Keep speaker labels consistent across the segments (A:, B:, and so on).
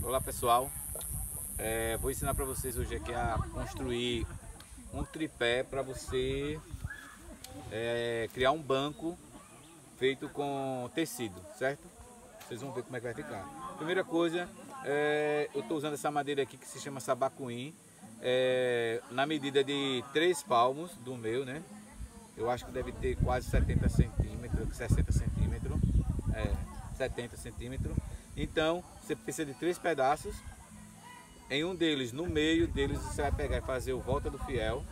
A: Olá pessoal, vou ensinar para vocês hoje aqui a construir um tripé para você criar um banco feito com tecido, certo? Vocês vão ver como é que vai ficar. Primeira coisa, eu estou usando essa madeira aqui que se chama sabacuim, na medida de 3 palmos do meu, né? Eu acho que deve ter quase 70 centímetros, 60 centímetros, 70 centímetros. Então você precisa de 3 pedaços. Em um deles, no meio deles, você vai pegar e fazer o volta do fiel.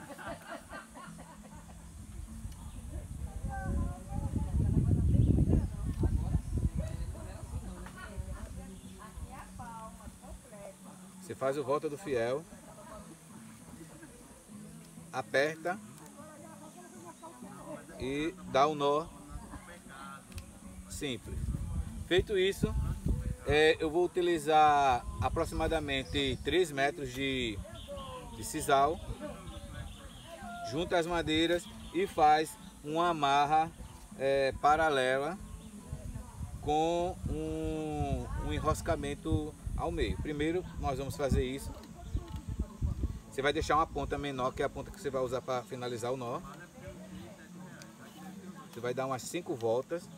A: Você faz o volta do fiel, aperta e dá o nó simples. Feito isso, eu vou utilizar aproximadamente 3 metros de sisal, junta as madeiras e faz uma amarra paralela com um enroscamento ao meio. Primeiro nós vamos fazer isso. Você vai deixar uma ponta menor, que é a ponta que você vai usar para finalizar o nó. Você vai dar umas 5 voltas.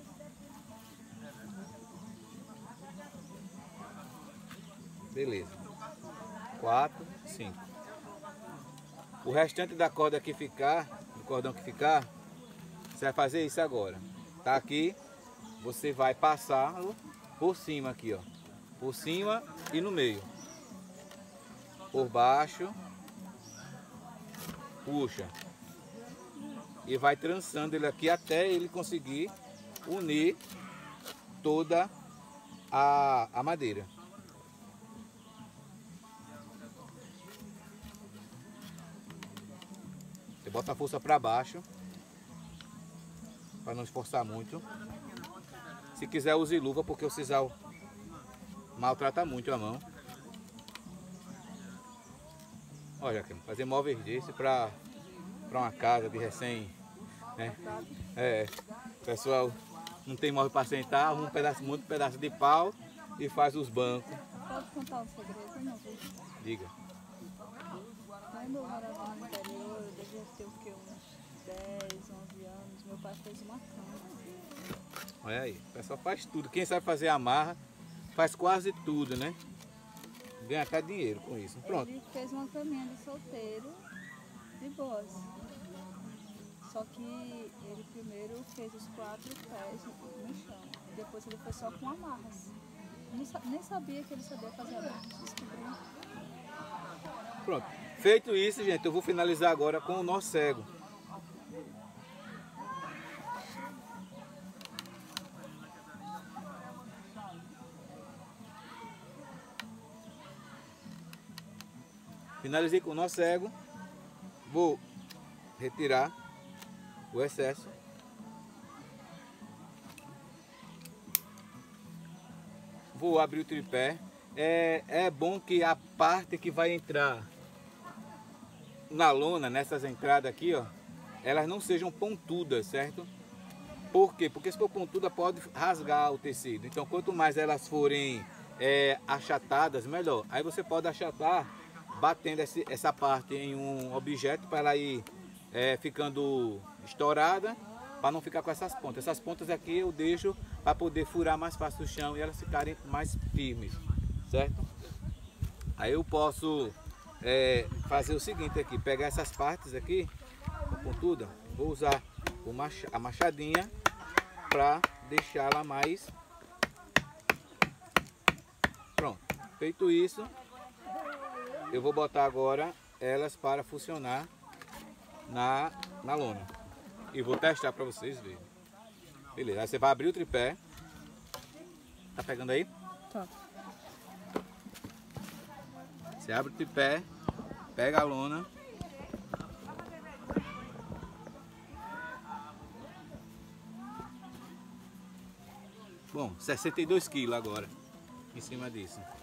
A: Beleza. 4, 5. O restante da corda que ficar, do cordão que ficar, você vai fazer isso agora. Tá aqui, você vai passar por cima aqui, ó. Por cima e no meio. Por baixo. Puxa. E vai trançando ele aqui até ele conseguir unir toda a madeira. Você bota a força para baixo, para não esforçar muito. Se quiser, use luva, porque o sisal maltrata muito a mão. Olha, fazer móveis desse para uma casa de recém, né? Pessoal não tem móvel para sentar, um pedaço de pau e faz os bancos.
B: Pode contar um segredo, meu filho?
A: Diga.
B: Quando eu morava no interior, eu devia ter o que, uns 10, 11 anos, meu pai fez uma cama.
A: Olha aí, o pessoal faz tudo. Quem sabe fazer amarra, faz quase tudo, né? Ganha até dinheiro com isso. Pronto.
B: Ele fez uma caminha de solteiro, de boas. Só que ele primeiro fez os 4 pés no chão. E depois ele foi só com amarras. Nem sabia que ele sabia fazer amarras. Descobri.
A: Pronto. Feito isso, gente, eu vou finalizar agora com o nó cego. Finalizei com o nó cego. Vou retirar o excesso. Vou abrir o tripé. É bom que a parte que vai entrar na lona, nessas entradas aqui, ó, elas não sejam pontudas, certo? Por quê? Porque se for pontuda pode rasgar o tecido. Então quanto mais elas forem achatadas, melhor. Aí você pode achatar batendo essa parte em um objeto para ela ir ficando estourada, para não ficar com essas pontas. Essas pontas aqui eu deixo para poder furar mais fácil o chão e elas ficarem mais firmes, certo? Aí eu posso fazer o seguinte aqui, pegar essas partes aqui, pontuda, vou usar a machadinha para deixá-la mais. Pronto, feito isso, eu vou botar agora elas para funcionar na lona e vou testar para vocês verem. Beleza, aí você vai abrir o tripé. Tá pegando aí?
B: Tá.
A: Você abre o tripé, pega a lona. Bom, 62 quilos agora em cima disso.